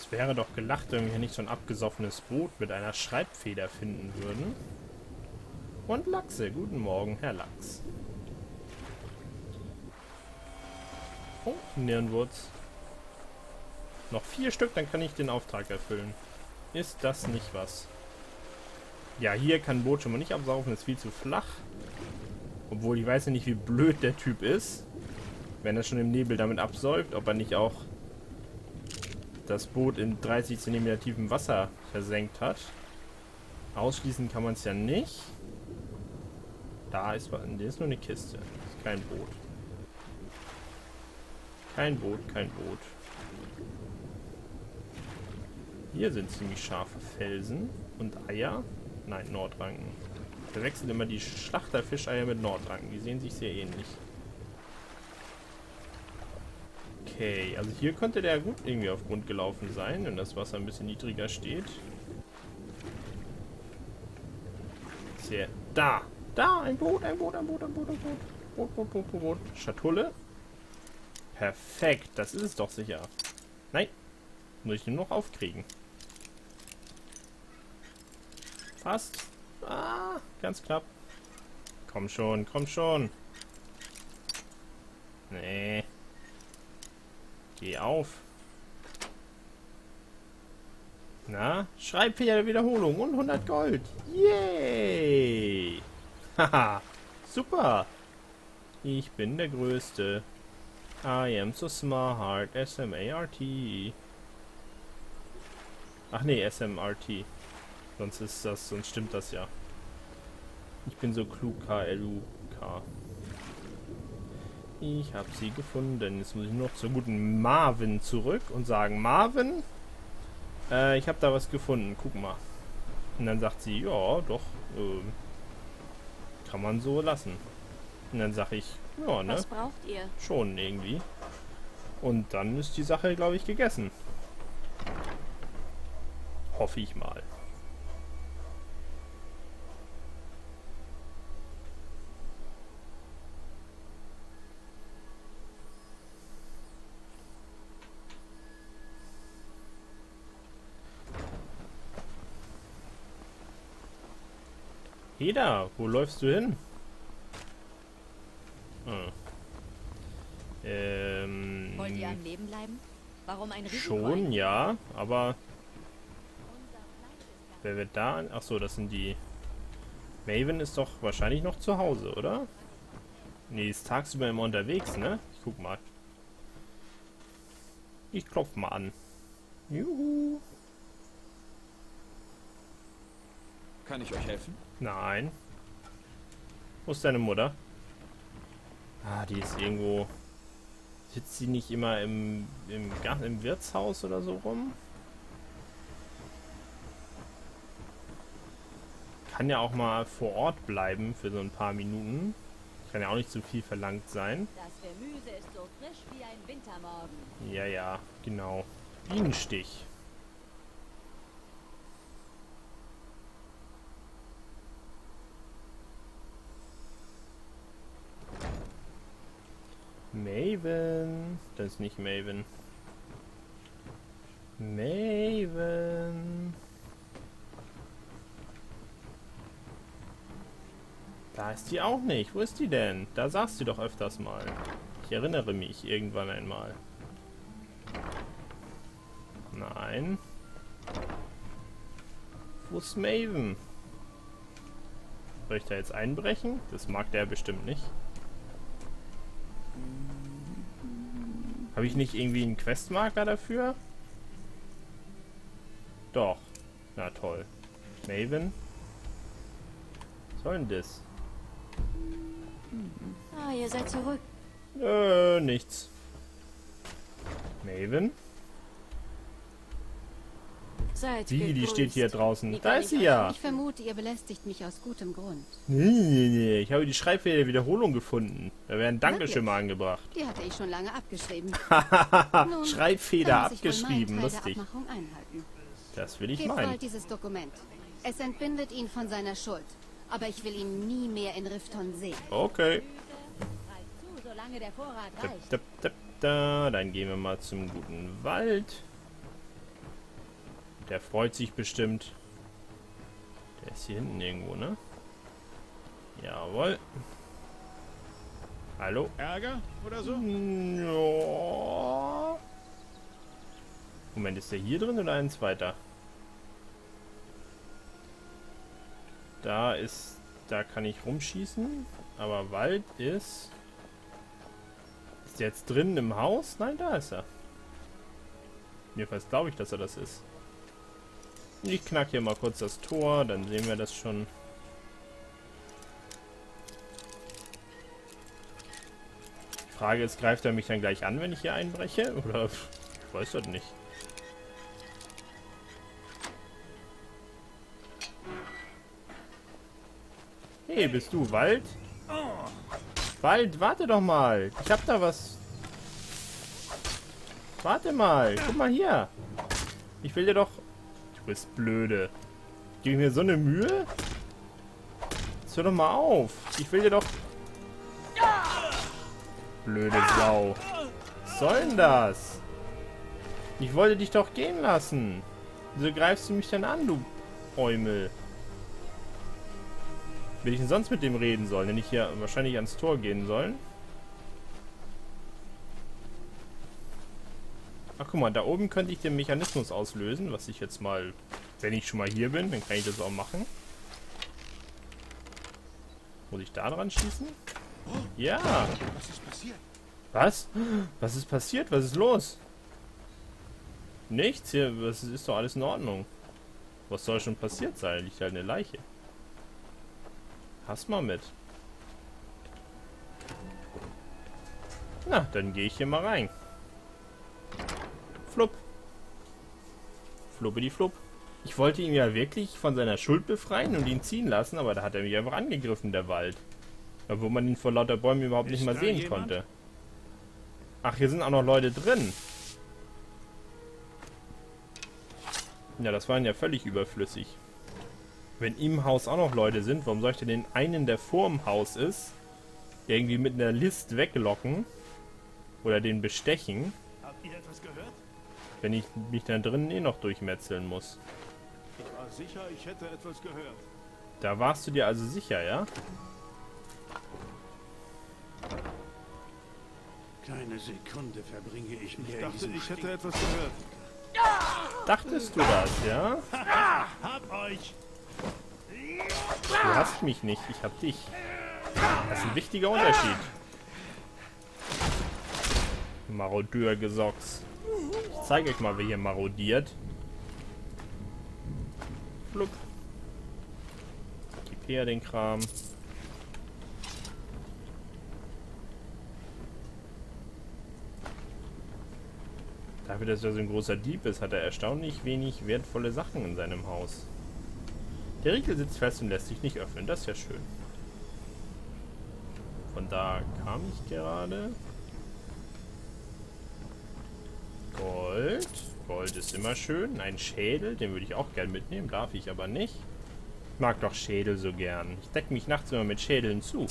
Es wäre doch gelacht, wenn wir nicht so ein abgesoffenes Boot mit einer Schreibfeder finden würden. Und Lachse. Guten Morgen, Herr Lachs. Oh, Nirnwurz. Noch 4 Stück, dann kann ich den Auftrag erfüllen. Ist das nicht was? Ja, hier kann ein Boot schon mal nicht absaufen, ist viel zu flach. Obwohl, ich weiß ja nicht, wie blöd der Typ ist. Wenn er schon im Nebel damit absäuft, ob er nicht auch das Boot in 30 cm tiefem Wasser versenkt hat. Ausschließen kann man es ja nicht. Da ist nur eine Kiste. Das ist kein Boot. Kein Boot, kein Boot. Hier sind ziemlich scharfe Felsen und Eier. Nein, Nordranken. Wir wechseln immer die Schlachterfischeier mit Nordranken. Die sehen sich sehr ähnlich. Okay, also hier könnte der gut irgendwie auf Grund gelaufen sein, wenn das Wasser ein bisschen niedriger steht. Sehr. Da! Da! Ein Boot, ein Boot, ein Boot, ein Boot, ein Boot. Boot, Boot, Boot, Boot, Boot. Schatulle. Perfekt, das ist es doch sicher. Nein. Muss ich nur noch aufkriegen. Fast. Ah, ganz knapp. Komm schon, komm schon. Nee. Geh auf. Na, Schreibfehler der Wiederholung und 100 Gold. Yay! Haha, super. Ich bin der Größte. I am so smart. S-M-A-R-T. Ach nee, S-M-R-T. Sonst stimmt das ja. Ich bin so klug, K-L-U-K. Ich habe sie gefunden. Jetzt muss ich nur noch zur guten Marvin zurück und sagen, Marvin, ich habe da was gefunden. Guck mal. Und dann sagt sie, ja, doch, kann man so lassen. Und dann sage ich, ja, ne? Was braucht ihr? Schon irgendwie. Und dann ist die Sache, glaube ich, gegessen. Hoffe ich mal. Heda, wo läufst du hin? Wollt ihr am Leben bleiben? Warum ein Risiko Schon, eingehen? ja, aber wer wird da? Achso, das sind die... Maven ist doch wahrscheinlich noch zu Hause, oder? Nee, ist tagsüber immer unterwegs, ne? Ich guck mal. Ich klopf mal an. Juhu. Kann ich euch helfen? Nein. Wo ist deine Mutter? Ah, die ist irgendwo... Sitzt sie nicht immer im Wirtshaus oder so rum? Kann ja auch mal vor Ort bleiben für so ein paar Minuten. Kann ja auch nicht zu viel verlangt sein. Das Gemüse ist so frisch wie ein Wintermorgen. Ja, ja, genau. Bienenstich. Maven. Das ist nicht Maven. Maven. Da ist die auch nicht. Wo ist die denn? Da saß sie doch öfters mal. Ich erinnere mich irgendwann einmal. Nein. Wo ist Maven? Soll ich da jetzt einbrechen? Das mag der bestimmt nicht. Habe ich nicht irgendwie einen Questmarker dafür? Doch. Na toll. Maven? Was soll denn das? Ah, ihr seid zurück. Nichts. Maven? Seid Die gegrüßt. steht hier draußen. Wie Da kann ist ich sie ja. Ich vermute, ihr belästigt mich aus gutem Grund. Nee. Ich habe die Schreibfehler der Wiederholung gefunden. Da werden Dankeschön Wirklich? mal angebracht. Die hatte ich schon lange abgeschrieben. Nun, Schreibfeder dann muss ich wohl abgeschrieben. meinen Teil der Lustig. Abmachung einhalten. Das will ich Gebt meinen. bald dieses Dokument. Es entbindet ihn von seiner Schuld. Aber ich will ihn nie mehr in Rifton sehen. Okay. Reicht zu, solange der Vorrat reicht. Da. Dann gehen wir mal zum guten Wald. Der freut sich bestimmt. Der ist hier hinten irgendwo, ne? Jawohl. Hallo? Ärger oder so? Ja. Moment, ist der hier drin oder eins weiter? Da kann ich rumschießen. Aber Wald ist... Ist der jetzt drin im Haus? Nein, da ist er. Jedenfalls glaube ich, dass er das ist. Ich knack hier mal kurz das Tor, dann sehen wir das schon. Frage ist, greift er mich dann gleich an, wenn ich hier einbreche? Oder ich weiß das nicht. Hey, bist du Wald? Wald, warte doch mal. Ich hab da was. Warte mal. Guck mal hier. Ich will dir doch... Du bist blöde. Gib ich mir so eine Mühe? Jetzt hör doch mal auf. Ich will dir doch... Blöde Sau. Was soll denn das? Ich wollte dich doch gehen lassen. Wieso greifst du mich denn an, du Eumel? Will ich denn sonst mit dem reden sollen? Wenn ich hier wahrscheinlich ans Tor gehen sollen? Ach, guck mal, da oben könnte ich den Mechanismus auslösen, was ich jetzt mal, wenn ich schon mal hier bin, dann kann ich das auch machen. Muss ich da dran schießen? Ja. Was ist passiert? Was? Was ist passiert? Was ist los? Nichts hier, das ist doch alles in Ordnung. Was soll schon passiert sein? Liegt halt eine Leiche. Pass mal mit. Na, dann gehe ich hier mal rein. Flupp. Fluppidi flupp. Ich wollte ihn ja wirklich von seiner Schuld befreien und ihn ziehen lassen, aber da hat er mich einfach angegriffen, der Wald. Obwohl man ihn vor lauter Bäumen überhaupt nicht mal sehen konnte. Ach, hier sind auch noch Leute drin. Ja, das waren ja völlig überflüssig. Wenn im Haus auch noch Leute sind, warum soll ich denn den einen, der vorm Haus ist, irgendwie mit einer List weglocken? Oder den bestechen? Habt ihr etwas gehört? Wenn ich mich da drinnen eh noch durchmetzeln muss. Ich war sicher, ich hätte etwas gehört. Da warst du dir also sicher, ja? Keine Sekunde verbringe ich mehr. Ich dachte, ich hätte etwas gehört. Dachtest du das, ja? Hab euch! Du hast mich nicht, ich hab dich. Das ist ein wichtiger Unterschied. Marodeur-Gesocks. Ich zeige euch mal, wer hier marodiert. Flupp. Gib her den Kram. Dafür, dass er so ein großer Dieb ist, hat er erstaunlich wenig wertvolle Sachen in seinem Haus. Der Riegel sitzt fest und lässt sich nicht öffnen. Das ist ja schön. Von da kam ich gerade. Gold. Gold ist immer schön. Ein Schädel, den würde ich auch gern mitnehmen. Darf ich aber nicht. Ich mag doch Schädel so gern. Ich decke mich nachts immer mit Schädeln zu.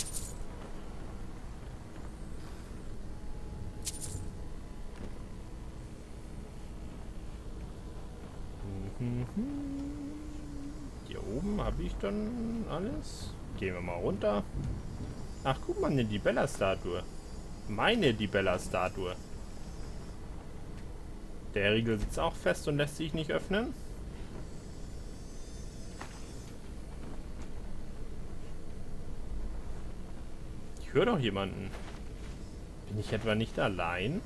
Hier oben habe ich dann alles. Gehen wir mal runter. Ach, guck mal, eine Dibella-Statue. Meine Dibella-Statue. Der Riegel sitzt auch fest und lässt sich nicht öffnen. Ich höre doch jemanden. Bin ich etwa nicht allein?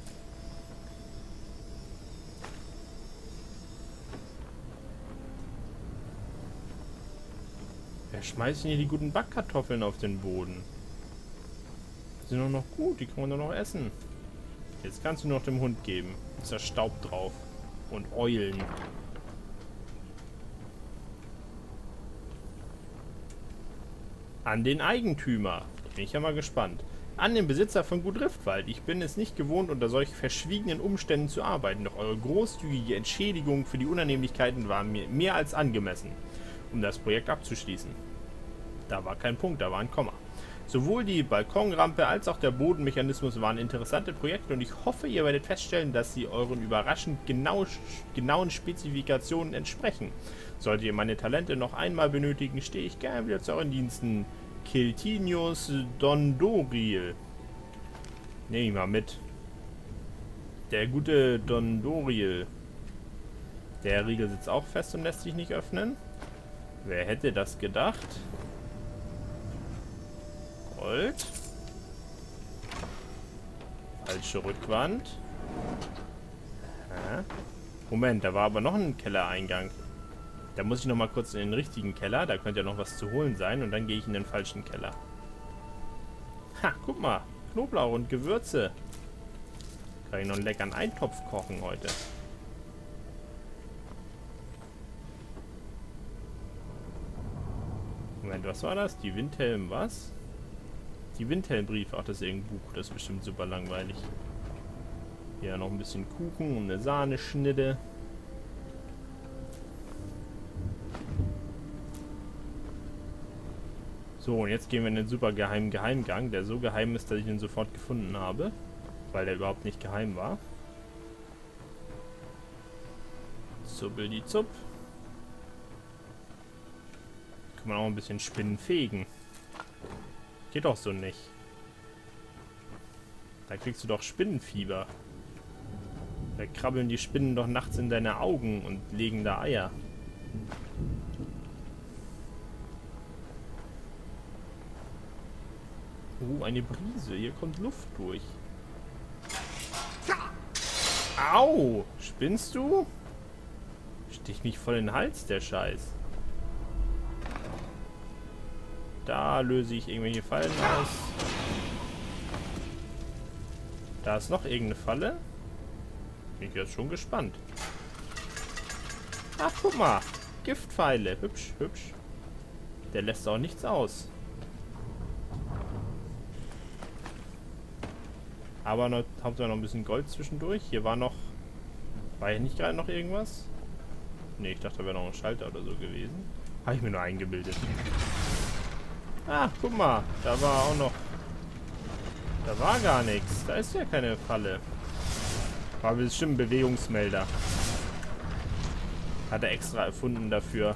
Wer schmeißt denn hier die guten Backkartoffeln auf den Boden? Die sind doch noch gut, die kann man doch noch essen. Jetzt kannst du noch dem Hund geben. Ist da Staub drauf. Und Eulen. An den Eigentümer. Bin ich ja mal gespannt. An den Besitzer von Gut Riftwald. Ich bin es nicht gewohnt, unter solch verschwiegenen Umständen zu arbeiten. Doch eure großzügige Entschädigung für die Unannehmlichkeiten war mir mehr als angemessen, um das Projekt abzuschließen. Da war kein Punkt, da war ein Komma. Sowohl die Balkonrampe als auch der Bodenmechanismus waren interessante Projekte und ich hoffe, ihr werdet feststellen, dass sie euren überraschend genauen Spezifikationen entsprechen. Solltet ihr meine Talente noch einmal benötigen, stehe ich gerne wieder zu euren Diensten. Kiltinius Dondoril. Nehme ich mal mit. Der gute Dondoril. Der Riegel sitzt auch fest und lässt sich nicht öffnen. Wer hätte das gedacht? Gold. Falsche Rückwand. Hä? Moment, da war aber noch ein Kellereingang. Da muss ich noch mal kurz in den richtigen Keller. Da könnte ja noch was zu holen sein. Und dann gehe ich in den falschen Keller. Ha, guck mal. Knoblauch und Gewürze. Kann ich noch einen leckeren Eintopf kochen heute. Moment, was war das? Die Windhelm, was? Die Windhelmbriefe. Ach, das ist irgendein Buch. Das ist bestimmt super langweilig. Hier noch ein bisschen Kuchen und eine Sahneschnitte. So, und jetzt gehen wir in den super geheimen Geheimgang, der so geheim ist, dass ich ihn sofort gefunden habe. Weil der überhaupt nicht geheim war. Zuppel die Zupp. Kann man auch ein bisschen Spinnen fegen. Geht doch so nicht. Da kriegst du doch Spinnenfieber. Da krabbeln die Spinnen doch nachts in deine Augen und legen da Eier. Oh, eine Brise. Hier kommt Luft durch. Au! Spinnst du? Stich mich voll in den Hals, der Scheiß. Da löse ich irgendwelche Fallen aus. Da ist noch irgendeine Falle. Bin ich jetzt schon gespannt. Ach, guck mal. Giftpfeile. Hübsch, hübsch. Der lässt auch nichts aus. Aber noch, hauptsächlich noch ein bisschen Gold zwischendurch. Hier war noch... War hier nicht gerade noch irgendwas? Ne, ich dachte, da wäre noch ein Schalter oder so gewesen. Habe ich mir nur eingebildet. Ah, guck mal. Da war auch noch... Da war gar nichts. Da ist ja keine Falle. War bestimmt ein Bewegungsmelder. Hat er extra erfunden dafür.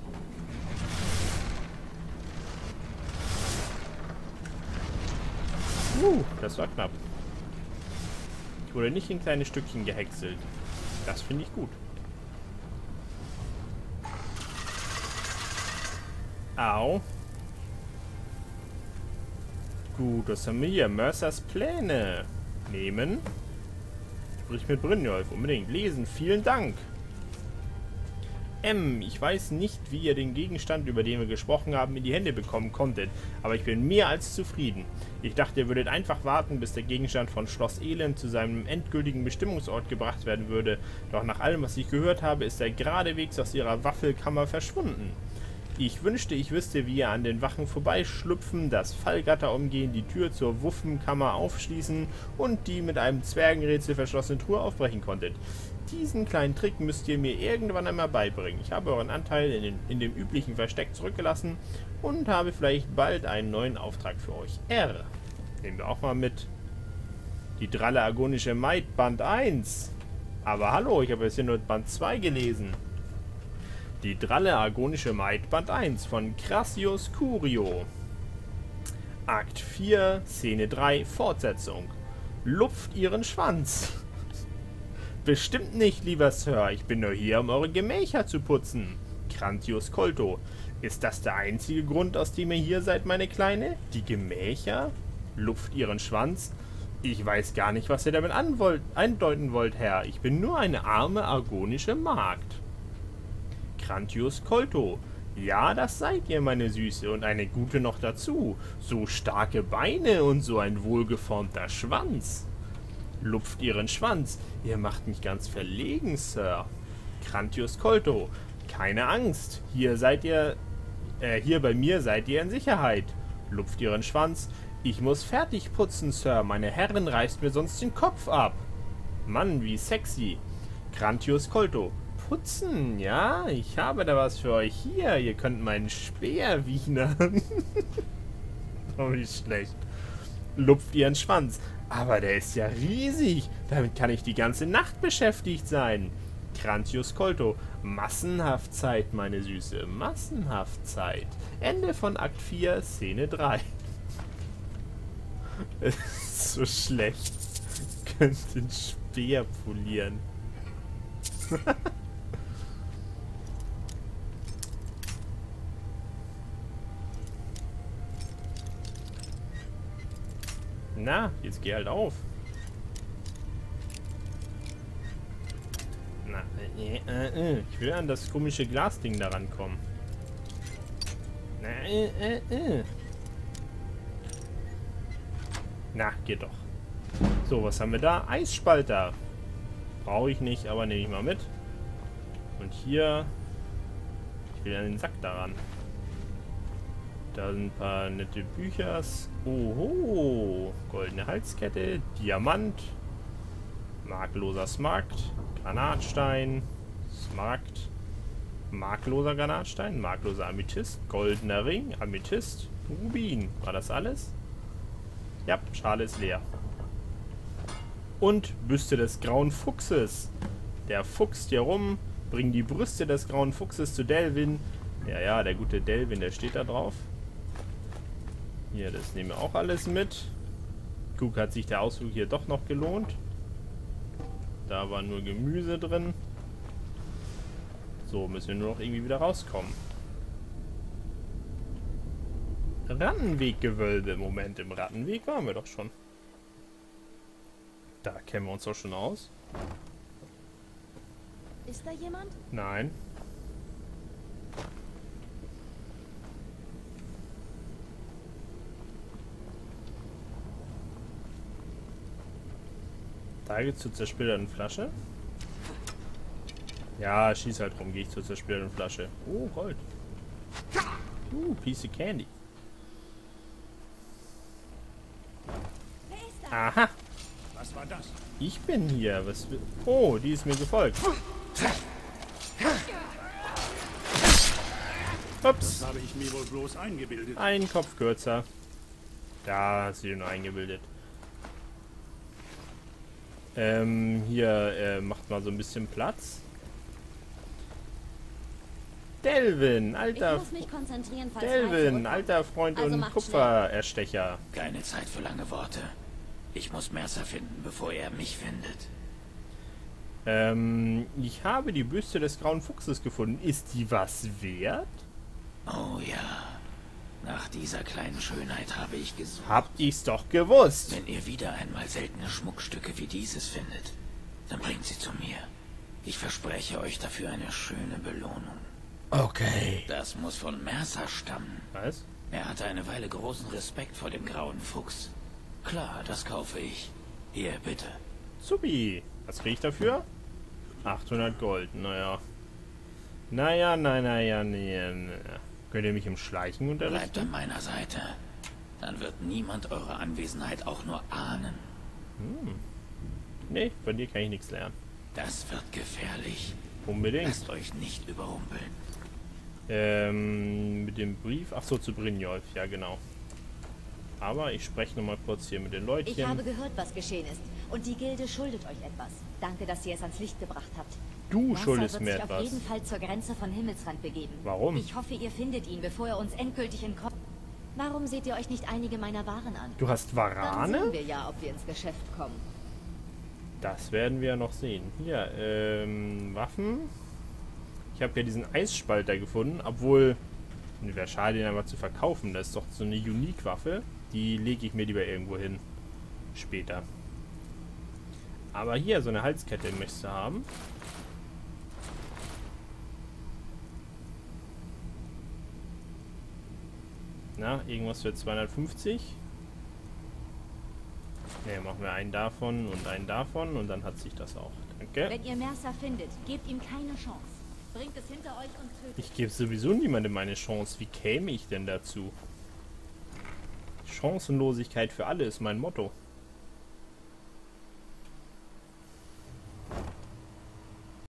Das war knapp. Ich wurde nicht in kleine Stückchen gehäckselt. Das finde ich gut. Au. Gut, was haben wir hier? Mercers Pläne. Nehmen. Sprich mit Brynjolf. Unbedingt lesen. Vielen Dank. Ich weiß nicht, wie ihr den Gegenstand, über den wir gesprochen haben, in die Hände bekommen konntet, aber ich bin mehr als zufrieden. Ich dachte, ihr würdet einfach warten, bis der Gegenstand von Schloss Elend zu seinem endgültigen Bestimmungsort gebracht werden würde, doch nach allem, was ich gehört habe, ist er geradewegs aus ihrer Waffelkammer verschwunden. Ich wünschte, ich wüsste, wie ihr an den Wachen vorbeischlüpfen, das Fallgatter umgehen, die Tür zur Wuffenkammer aufschließen und die mit einem Zwergenrätsel verschlossene Truhe aufbrechen konntet. Diesen kleinen Trick müsst ihr mir irgendwann einmal beibringen. Ich habe euren Anteil in dem üblichen Versteck zurückgelassen und habe vielleicht bald einen neuen Auftrag für euch. Nehmen wir auch mal mit. Die Dralle Agonische Maid, Band 1. Aber hallo, ich habe jetzt hier nur Band 2 gelesen. Die Dralle Agonische Maid, Band 1 von Crassius Curio. Akt 4, Szene 3, Fortsetzung. Lupft ihren Schwanz. Bestimmt nicht, lieber Sir. Ich bin nur hier, um eure Gemächer zu putzen. Crantius Colto. Ist das der einzige Grund, aus dem ihr hier seid, meine Kleine? Die Gemächer? Lupft ihren Schwanz? Ich weiß gar nicht, was ihr damit andeuten wollt, Herr. Ich bin nur eine arme, argonische Magd. Crantius Colto. Ja, das seid ihr, meine Süße, und eine gute noch dazu. So starke Beine und so ein wohlgeformter Schwanz. Lupft ihren Schwanz. Ihr macht mich ganz verlegen, Sir. Crantius Colto. Keine Angst. Hier bei mir seid ihr in Sicherheit. Lupft ihren Schwanz. Ich muss fertig putzen, Sir. Meine Herrin reißt mir sonst den Kopf ab. Mann, wie sexy. Crantius Colto. Putzen, ja? Ich habe da was für euch hier. Ihr könnt meinen Speer wienern. Oh, wie schlecht. Lupft ihren Schwanz. Aber der ist ja riesig. Damit kann ich die ganze Nacht beschäftigt sein. Crantius Colto. Massenhaftzeit, meine Süße. Massenhaftzeit. Ende von Akt 4, Szene 3. Es ist so schlecht. Könnt den Speer polieren. Na, jetzt geh halt auf. Na, ich will an das komische Glasding da rankommen. Na, Na, geht doch. So, was haben wir da? Eisspalter. Brauche ich nicht, aber nehme ich mal mit. Und hier... Ich will an den Sack daran. Da sind ein paar nette Büchers. Oho. Goldene Halskette. Diamant. Markloser Smaragd. Granatstein. Smaragd. Markloser Granatstein. Markloser Amethyst. Goldener Ring. Amethyst. Rubin. War das alles? Ja, Schale ist leer. Und Büste des grauen Fuchses. Der fuchst hier rum. Bring die Brüste des grauen Fuchses zu Delvin. Ja, der gute Delvin, der steht da drauf. Hier, das nehmen wir auch alles mit. Guck, hat sich der Ausflug hier doch noch gelohnt. Da war nur Gemüse drin. So, müssen wir nur noch irgendwie wieder rauskommen. Rattenweggewölbe. Moment, im Rattenweg waren wir doch schon. Da kennen wir uns doch schon aus. Ist da jemand? Nein. Da geht's zur zersplitterten Flasche. Ja, schieß halt rum, gehe ich zur zersplitterten Flasche. Oh, Gold. Piece of Candy. Aha. Was war das? Ich bin hier. Was? Oh, die ist mir gefolgt. Ups. Das habe ich mir wohl bloß eingebildet. Ein Kopf kürzer. Da hast du dir nur eingebildet. Hier, macht mal so ein bisschen Platz. Delvin, alter... Ich muss mich konzentrieren, falls Delvin, alter Freund Also und macht Kupfererstecher. Keine Zeit für lange Worte. Ich muss Mercer finden, bevor er mich findet. Ich habe die Büste des grauen Fuchses gefunden. Ist die was wert? Oh ja. Nach dieser kleinen Schönheit habe ich gesucht. Hab ich's doch gewusst. Wenn ihr wieder einmal seltene Schmuckstücke wie dieses findet, dann bringt sie zu mir. Ich verspreche euch dafür eine schöne Belohnung. Okay. Das muss von Mercer stammen. Was? Er hatte eine Weile großen Respekt vor dem grauen Fuchs. Klar, das kaufe ich. Hier, bitte. Supi. Was kriege ich dafür? 800 Gold. Naja. Naja. Könnt ihr mich im Schleichen Bleibt unterrichten? an meiner Seite. Dann wird niemand eure Anwesenheit auch nur ahnen. Nee, von dir kann ich nichts lernen. Das wird gefährlich. Unbedingt. Lasst euch nicht überrumpeln. Mit dem Brief. Ach so, zu Brynjolf. Ja, genau. Aber ich spreche nochmal kurz hier mit den Leutchen. Ich habe gehört, was geschehen ist. Und die Gilde schuldet euch etwas. Danke, dass ihr es ans Licht gebracht habt. Du Mercer schuldest wird mir sich auf etwas. jeden Fall zur Grenze von Himmelsrand begeben. Warum? Ich hoffe, ihr findet ihn, bevor er uns endgültig entkommt. Warum seht ihr euch nicht einige meiner Waren an? Du hast Dann Warane? sehen wir ja, ob wir ins Geschäft kommen. Das werden wir noch sehen. Hier, Waffen. Ich habe ja diesen Eisspalter gefunden, obwohl... Wäre schade, den einfach zu verkaufen. Das ist doch so eine Unique-Waffe. Die lege ich mir lieber irgendwo hin. Später. Aber hier, so eine Halskette möchtest du haben. Na, irgendwas für 250. Ne, machen wir einen davon und dann hat sich das auch. Danke. Wenn ihr Mercer findet, gebt ihm keine Chance. Bringt es hinter euch und tötet. Ich gebe sowieso niemandem meine Chance. Wie käme ich denn dazu? Chancenlosigkeit für alle ist mein Motto.